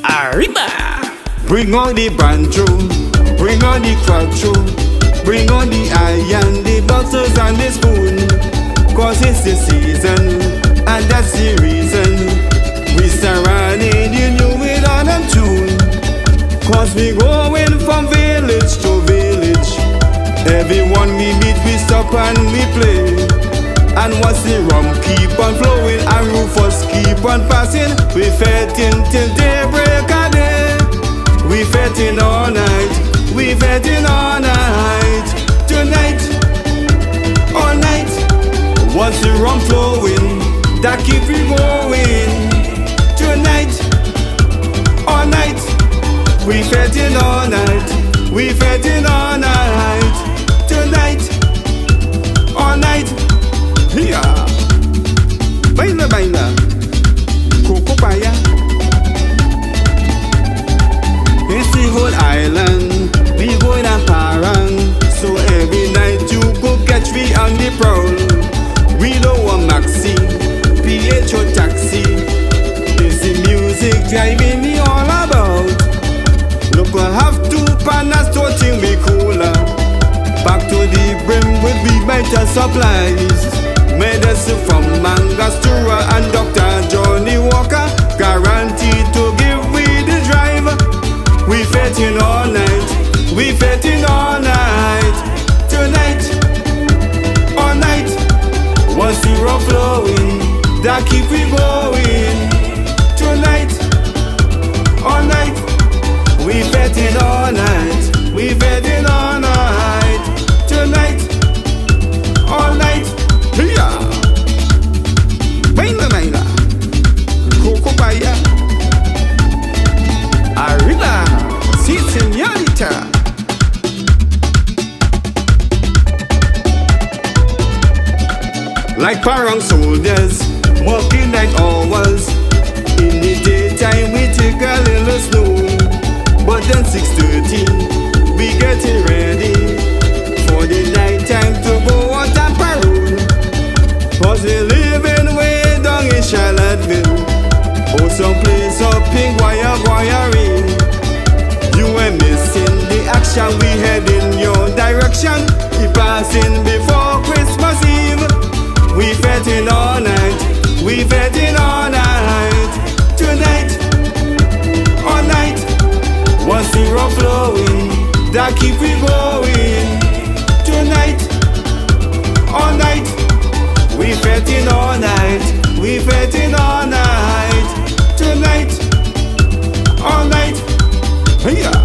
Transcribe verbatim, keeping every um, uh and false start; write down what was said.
Arriba! Bring on the banjo, bring on the quattro, bring on the iron, the bottles and the spoon. Cause it's the season, and that's the reason we serenade you new with on them tune. Cause we going from village to village. Everyone we meet, we stop and we play. And once the rum keep on flowing and Rufus keep on passing, we fetting till daybreak a day. We fetting all night, we fetting all night. Tonight, all night. Once the rum flowing, that keep we going. Tonight, all night. We fetting all night, we fetting all night. Tonight, all night. Yeah. Baila, baila, Coco Paya. It's the whole island, we going a parang. So every night you go catch me on the prowl. We don't want maxi, P H or taxi. It's the music driving me all about. Look, I have two partners touching me cooler. Back to the brim with we better supplies. Medicine from Mangastura and Doctor Johnny Walker, guaranteed to give we the drive. We fetting all night, we fetting all night. Tonight, all night. Once the rum flowing, that keep we going. Tonight, all night. We fetting all night, we fetting all night. Tonight, all night. Yeah. Baila, baila, Coco Paya. Arriba, si señorita. Like parang soldiers, working like hours. In the daytime we take a little slow, but then six thirty we getting ready for the night time to go out and parole. Cause we living way down in Charlottesville, or someplace up in Guaya Guayare. You ain't missing the action, we head in your direction. We passing before Christmas Eve. We fetting all night, we fetting all night. Tonight, all night. Once the rum flowing, that keep we going. Tonight, all night. We fetting all night, we fetting all night. Tonight, all night. Yeah.